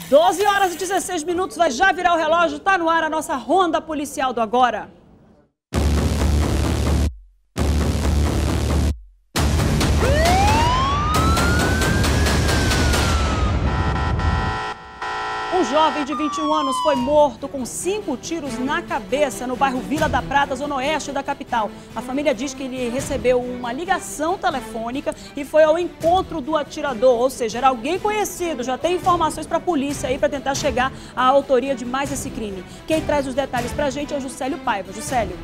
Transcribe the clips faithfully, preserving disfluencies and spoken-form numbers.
doze horas e dezesseis minutos, vai já virar o relógio, tá no ar a nossa ronda policial do agora. Um jovem de vinte e um anos foi morto com cinco tiros na cabeça no bairro Vila da Prata, zona oeste da capital. A família diz que ele recebeu uma ligação telefônica e foi ao encontro do atirador, ou seja, era alguém conhecido. Já tem informações para a polícia aí para tentar chegar à autoria de mais esse crime. Quem traz os detalhes para a gente é o Juscelio Paiva. Juscelio.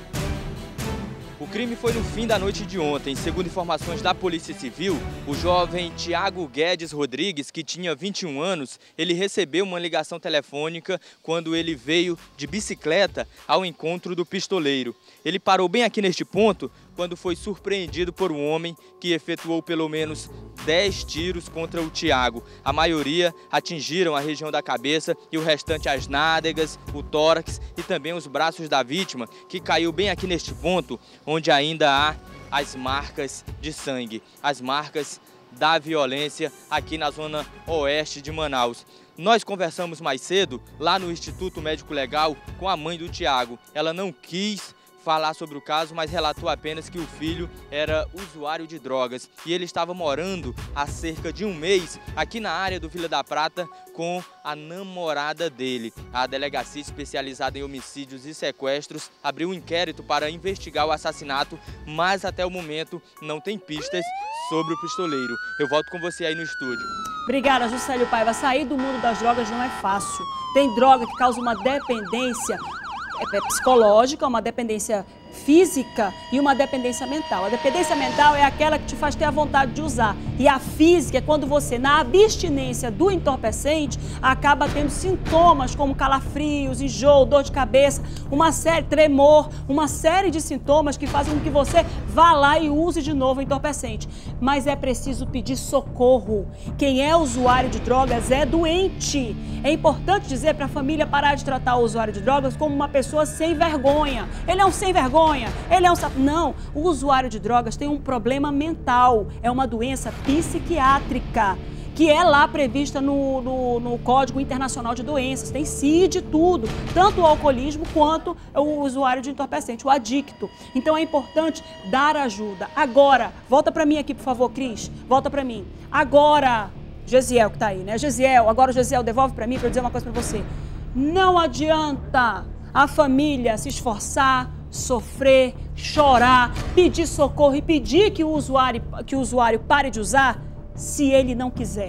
O crime foi no fim da noite de ontem. Segundo informações da Polícia Civil, o jovem Tiago Guedes Rodrigues, que tinha vinte e um anos, ele recebeu uma ligação telefônica quando ele veio de bicicleta ao encontro do pistoleiro. Ele parou bem aqui neste ponto quando foi surpreendido por um homem que efetuou pelo menos dez tiros contra o Tiago. A maioria atingiram a região da cabeça e o restante as nádegas, o tórax e também os braços da vítima, que caiu bem aqui neste ponto, onde ainda há as marcas de sangue, as marcas da violência aqui na zona oeste de Manaus. Nós conversamos mais cedo lá no Instituto Médico Legal com a mãe do Tiago. Ela não quis falar sobre o caso, mas relatou apenas que o filho era usuário de drogas e ele estava morando há cerca de um mês aqui na área do Vila da Prata com a namorada dele. A delegacia especializada em homicídios e sequestros abriu um inquérito para investigar o assassinato, mas até o momento não tem pistas sobre o pistoleiro. Eu volto com você aí no estúdio. Obrigada, Juscelio Paiva. Sair do mundo das drogas não é fácil. Tem droga que causa uma dependência é psicológica, uma dependência física e uma dependência mental. A dependência mental é aquela que te faz ter a vontade de usar. E a física é quando você, na abstinência do entorpecente, acaba tendo sintomas como calafrios, enjoo, dor de cabeça, uma série, tremor, uma série de sintomas que fazem com que você vá lá e use de novo o entorpecente. Mas é preciso pedir socorro. Quem é usuário de drogas é doente. É importante dizer para a família parar de tratar o usuário de drogas como uma pessoa sem vergonha. Ele é um sem vergonha. Ele é um... Não, o usuário de drogas tem um problema mental, é uma doença psiquiátrica, que é lá prevista no, no, no Código Internacional de Doenças, tem C I D e tudo, tanto o alcoolismo quanto o usuário de entorpecente, o adicto. Então é importante dar ajuda. Agora, volta para mim aqui, por favor, Cris, volta para mim. Agora, Gesiel que tá aí, né? Gesiel, agora o Gesiel devolve para mim para eu dizer uma coisa para você. Não adianta a família se esforçar, sofrer, chorar, pedir socorro e pedir que o usuário, que o usuário pare de usar se ele não quiser.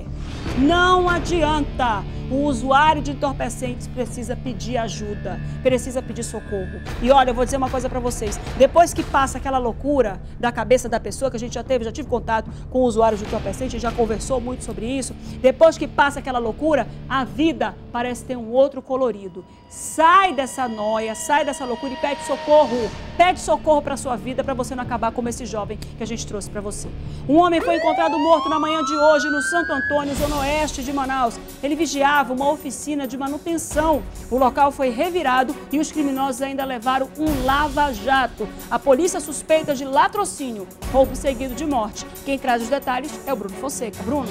Não adianta. O usuário de entorpecentes precisa pedir ajuda, precisa pedir socorro. E olha, eu vou dizer uma coisa para vocês. Depois que passa aquela loucura da cabeça da pessoa, que a gente já teve, já tive contato com usuários de entorpecentes, já conversou muito sobre isso. Depois que passa aquela loucura, a vida parece ter um outro colorido. Sai dessa noia, sai dessa loucura e pede socorro. Pede socorro para sua vida, para você não acabar como esse jovem que a gente trouxe para você. Um homem foi encontrado morto na manhã de hoje no Santo Antônio, zona oeste de Manaus. Ele vigiava uma oficina de manutenção. O local foi revirado e os criminosos ainda levaram um lava-jato. A polícia suspeita de latrocínio, roubo seguido de morte. Quem traz os detalhes é o Bruno Fonseca. Bruno.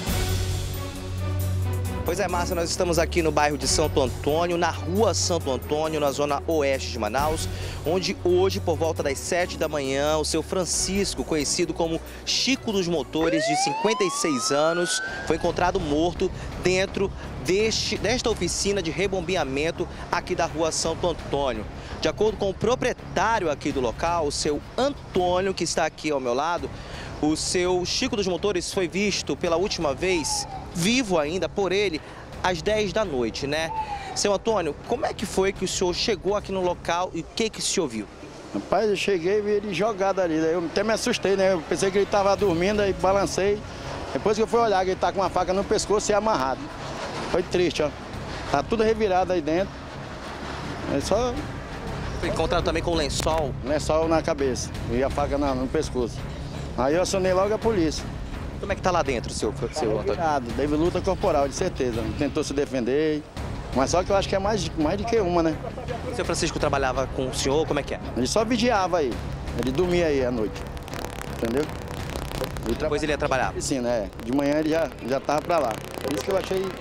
Pois é, Márcia, nós estamos aqui no bairro de Santo Antônio, na rua Santo Antônio, na zona oeste de Manaus, onde hoje, por volta das sete da manhã, o seu Francisco, conhecido como Chico dos Motores, de cinquenta e seis anos, foi encontrado morto dentro deste, desta oficina de rebombeamento aqui da rua Santo Antônio. De acordo com o proprietário aqui do local, o seu Antônio, que está aqui ao meu lado, o seu Chico dos Motores foi visto pela última vez, vivo ainda, por ele, às dez da noite, né? Seu Antônio, como é que foi que o senhor chegou aqui no local e o que que o senhor viu? Rapaz, eu cheguei e vi ele jogado ali, daí eu até me assustei, né? Eu pensei que ele estava dormindo, aí balancei. Depois que eu fui olhar, que ele tá com uma faca no pescoço e amarrado. Foi triste, ó. Tá tudo revirado aí dentro. É só... Foi encontrado também com lençol? Lençol na cabeça e a faca no, no pescoço. Aí eu acionei logo a polícia. Como é que tá lá dentro, seu, tá seu Antônio? Teve luta corporal, de certeza. Tentou se defender, mas só que eu acho que é mais, mais do que uma, né? O seu Francisco trabalhava com o senhor, como é que é? Ele só vigiava aí, ele dormia aí à noite, entendeu? Ele Depois ele ia trabalhar? Sim, né? De manhã ele já, já tava pra lá. Por isso que eu achei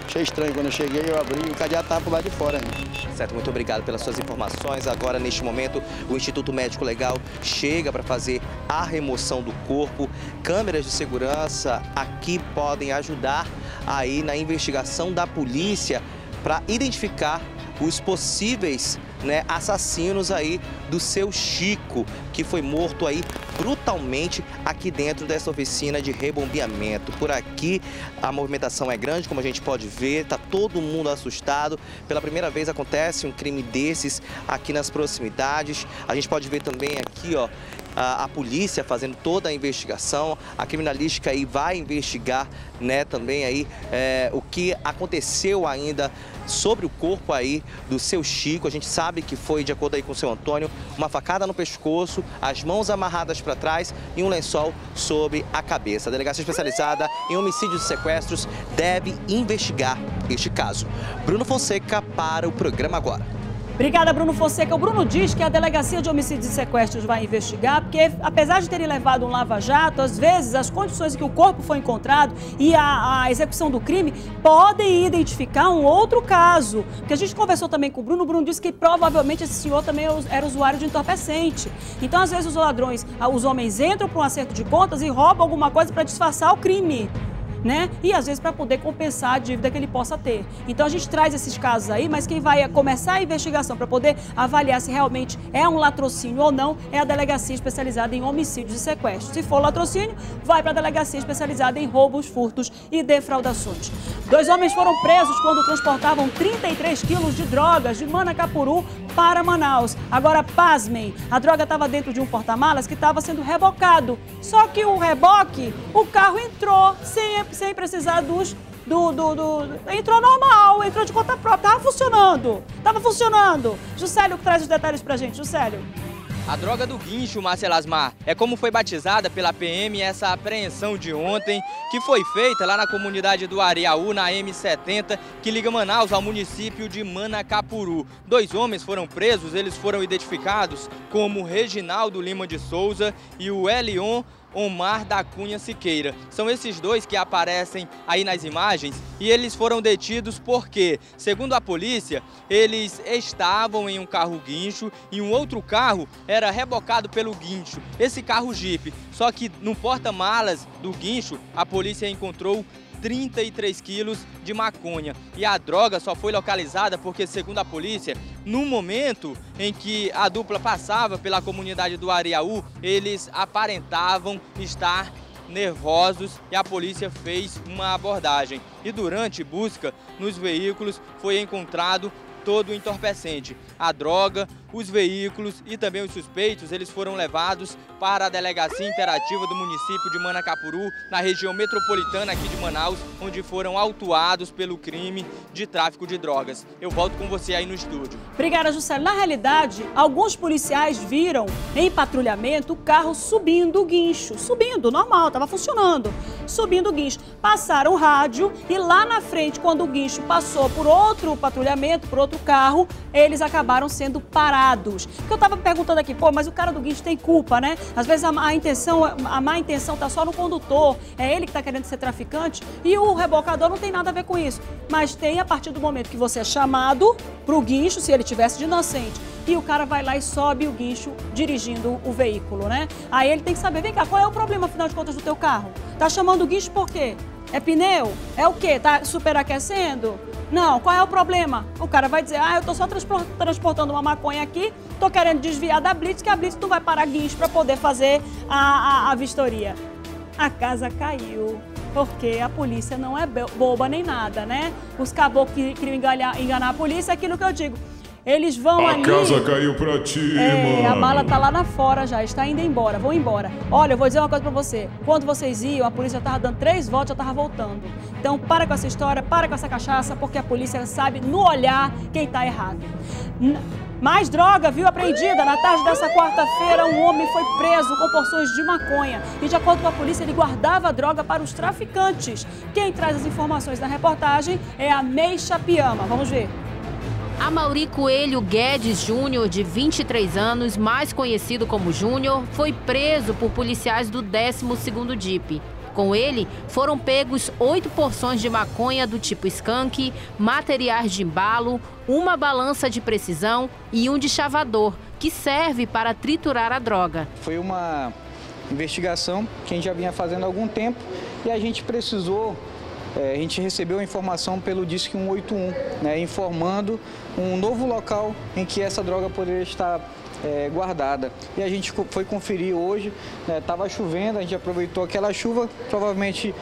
Achei estranho, quando eu cheguei, eu abri e o cadeado estava por lá de fora ainda. Certo, muito obrigado pelas suas informações. Agora, neste momento, o Instituto Médico Legal chega para fazer a remoção do corpo. Câmeras de segurança aqui podem ajudar aí na investigação da polícia para identificar os possíveis, né, assassinos aí do seu Chico, que foi morto aí brutalmente aqui dentro dessa oficina de rebombeamento. Por aqui a movimentação é grande, como a gente pode ver, tá todo mundo assustado. Pela primeira vez acontece um crime desses aqui nas proximidades. A gente pode ver também aqui, ó, a, a polícia fazendo toda a investigação. A criminalística aí vai investigar, né, também aí é, o que aconteceu ainda sobre o corpo aí do seu Chico. A gente sabe que foi, de acordo aí com o seu Antônio, uma facada no pescoço, as mãos amarradas para trás e um lençol sobre a cabeça. A Delegacia Especializada em Homicídios e Sequestros deve investigar este caso. Bruno Fonseca para o programa Agora. Obrigada, Bruno Fonseca. O Bruno diz que a Delegacia de Homicídios e Sequestros vai investigar, porque apesar de terem levado um lava-jato, às vezes as condições em que o corpo foi encontrado e a, a execução do crime podem identificar um outro caso. Porque a gente conversou também com o Bruno, o Bruno disse que provavelmente esse senhor também era usuário de entorpecente. Então, às vezes, os ladrões, os homens entram para um acerto de contas e roubam alguma coisa para disfarçar o crime, né? E às vezes para poder compensar a dívida que ele possa ter. Então a gente traz esses casos aí, mas quem vai começar a investigação para poder avaliar se realmente é um latrocínio ou não é a Delegacia Especializada em Homicídios e Sequestros. Se for latrocínio, vai para a Delegacia Especializada em Roubos, Furtos e Defraudações. Dois homens foram presos quando transportavam trinta e três quilos de drogas de Manacapuru para Manaus. Agora, pasmem, a droga estava dentro de um porta-malas que estava sendo rebocado. Só que o reboque, o carro entrou sem, sem precisar dos... Do, do, do... Entrou normal, entrou de conta própria, estava funcionando, estava funcionando. Juscelio traz os detalhes pra gente, Juscelio. A droga do guincho, Márcia Lasmar, é como foi batizada pela P M essa apreensão de ontem, que foi feita lá na comunidade do Areaú, na M setenta, que liga Manaus ao município de Manacapuru. Dois homens foram presos, eles foram identificados como Reginaldo Lima de Souza e o Elion Omar da Cunha Siqueira. São esses dois que aparecem aí nas imagens e eles foram detidos porque, segundo a polícia, eles estavam em um carro guincho e um outro carro era rebocado pelo guincho, esse carro Jeep. Só que no porta-malas do guincho, a polícia encontrou trinta e três quilos de maconha. E a droga só foi localizada porque, segundo a polícia, no momento em que a dupla passava pela comunidade do Areaú, eles aparentavam estar nervosos e a polícia fez uma abordagem. E durante busca nos veículos foi encontrado todo o entorpecente, a droga, os veículos e também os suspeitos, eles foram levados para a Delegacia Interativa do município de Manacapuru, na região metropolitana aqui de Manaus, onde foram autuados pelo crime de tráfico de drogas. Eu volto com você aí no estúdio. Obrigada, Juscelio. Na realidade, alguns policiais viram em patrulhamento o carro subindo o guincho, subindo, normal, estava funcionando, subindo o guincho. Passaram o rádio e lá na frente, quando o guincho passou por outro patrulhamento, por outro carro, eles acabaram sendo parados. Porque eu estava perguntando aqui, pô, mas o cara do guincho tem culpa, né? Às vezes a, a intenção, a má intenção tá só no condutor, é ele que está querendo ser traficante e o rebocador não tem nada a ver com isso. Mas tem a partir do momento que você é chamado para o guincho, se ele tivesse de inocente, e o cara vai lá e sobe o guincho dirigindo o veículo, né? Aí ele tem que saber, vem cá, qual é o problema, afinal de contas, do teu carro? Tá chamando o guincho por quê? É pneu? É o quê? Tá superaquecendo? Não, qual é o problema? O cara vai dizer, ah, eu tô só transportando uma maconha aqui, tô querendo desviar da Blitz, que a Blitz não vai parar guincho para poder fazer a, a, a vistoria. A casa caiu, porque a polícia não é boba nem nada, né? Os caboclos que queriam enganar, enganar a polícia, é aquilo que eu digo. Eles vão a ali... A casa caiu pra ti, é, mano. A bala tá lá na fora já, está indo embora, vão embora. Olha, eu vou dizer uma coisa pra você. Quando vocês iam, a polícia já tava dando três voltas, já tava voltando. Então, para com essa história, para com essa cachaça, porque a polícia sabe no olhar quem tá errado. Mais droga, viu, apreendida. Na tarde dessa quarta-feira, um homem foi preso com porções de maconha. E, de acordo com a polícia, ele guardava a droga para os traficantes. Quem traz as informações na reportagem é a Meixa Piama. Vamos ver. Amaury Coelho Guedes Júnior, de vinte e três anos, mais conhecido como Júnior, foi preso por policiais do décimo segundo D I P. Com ele, foram pegos oito porções de maconha do tipo skunk, materiais de embalo, uma balança de precisão e um deschavador, que serve para triturar a droga. Foi uma investigação que a gente já vinha fazendo há algum tempo e a gente precisou, é, a gente recebeu a informação pelo Disque um oito um, né, informando um novo local em que essa droga poderia estar É, guardada. E a gente foi conferir hoje, estava né, chovendo, a gente aproveitou aquela chuva, provavelmente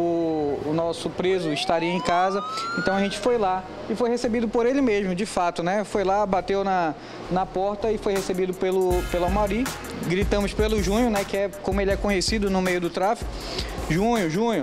o, o nosso preso estaria em casa, então a gente foi lá e foi recebido por ele mesmo, de fato, né? Foi lá, bateu na, na porta e foi recebido pelo, pelo Amaury, gritamos pelo Junho, né, que é como ele é conhecido no meio do tráfico, Junho, Junho.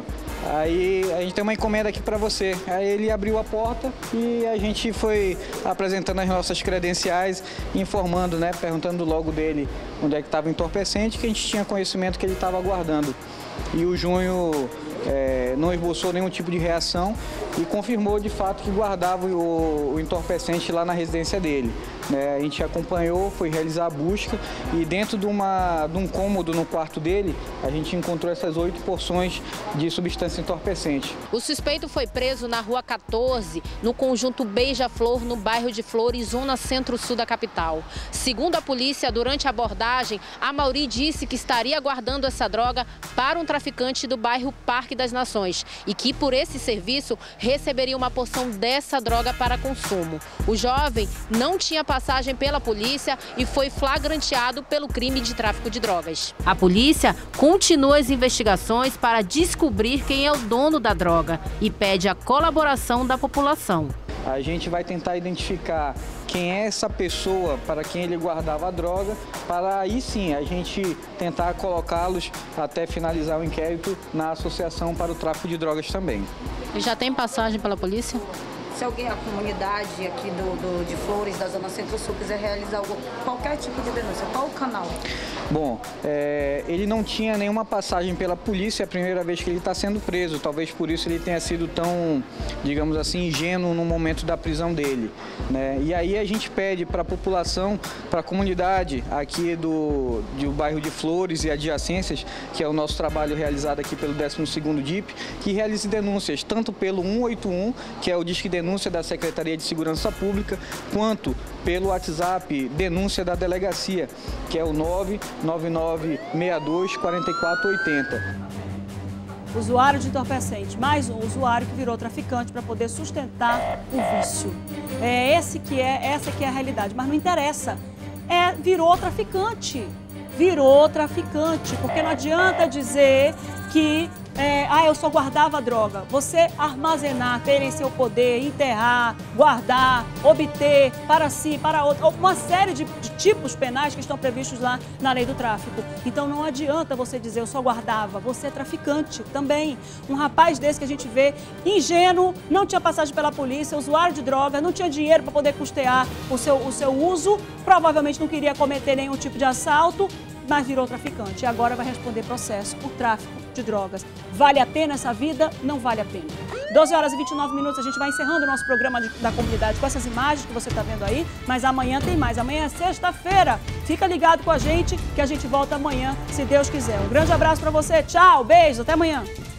Aí a gente tem uma encomenda aqui para você. Aí ele abriu a porta e a gente foi apresentando as nossas credenciais, informando, né, perguntando logo dele onde é que estava o entorpecente, que a gente tinha conhecimento que ele estava guardando. E o Junho é, não esboçou nenhum tipo de reação e confirmou de fato que guardava o, o entorpecente lá na residência dele. É, a gente acompanhou, foi realizar a busca e dentro de, uma, de um cômodo no quarto dele, a gente encontrou essas oito porções de substância entorpecente. O suspeito foi preso na Rua quatorze, no conjunto Beija-Flor, no bairro de Flores, zona centro-sul da capital. Segundo a polícia, durante a abordagem, Amaury disse que estaria guardando essa droga para um traficante do bairro Parque das Nações e que por esse serviço receberia uma porção dessa droga para consumo. O jovem não tinha passagem pela polícia e foi flagranteado pelo crime de tráfico de drogas. A polícia continua as investigações para descobrir quem é o dono da droga e pede a colaboração da população. A gente vai tentar identificar quem é essa pessoa para quem ele guardava a droga, para aí sim a gente tentar colocá-los até finalizar o inquérito na Associação para o Tráfico de Drogas também. E já tem passagem pela polícia? Se alguém, a comunidade aqui do, do, de Flores, da Zona Centro-Sul, quiser realizar algum, qualquer tipo de denúncia, qual o canal? Bom, é, ele não tinha nenhuma passagem pela polícia, é a primeira vez que ele está sendo preso. Talvez por isso ele tenha sido tão, digamos assim, ingênuo no momento da prisão dele, né? E aí a gente pede para a população, para a comunidade aqui do, do bairro de Flores e adjacências, que é o nosso trabalho realizado aqui pelo décimo segundo D I P, que realize denúncias, tanto pelo um oito um, que é o Disque Denúncia da Secretaria de Segurança Pública, quanto pelo WhatsApp Denúncia da Delegacia, que é o nove nove nove seis dois quatro quatro oito zero. Usuário de entorpecente, mais um usuário que virou traficante para poder sustentar o vício. É esse que é, essa que é a realidade, mas não interessa. É, virou traficante, virou traficante, porque não adianta dizer que É, ah, eu só guardava droga. Você armazenar, ter em seu poder, enterrar, guardar, obter para si, para outro, uma série de, de tipos penais que estão previstos lá na lei do tráfico. Então não adianta você dizer eu só guardava, você é traficante também. Um rapaz desse que a gente vê, ingênuo, não tinha passagem pela polícia, usuário de droga, não tinha dinheiro para poder custear o seu, o seu uso, provavelmente não queria cometer nenhum tipo de assalto, mas virou traficante e agora vai responder processo por tráfico de drogas. Vale a pena essa vida? Não vale a pena. doze horas e vinte e nove minutos, a gente vai encerrando o nosso programa de, da comunidade com essas imagens que você está vendo aí, mas amanhã tem mais. Amanhã é sexta-feira. Fica ligado com a gente que a gente volta amanhã, se Deus quiser. Um grande abraço para você. Tchau, beijo, até amanhã.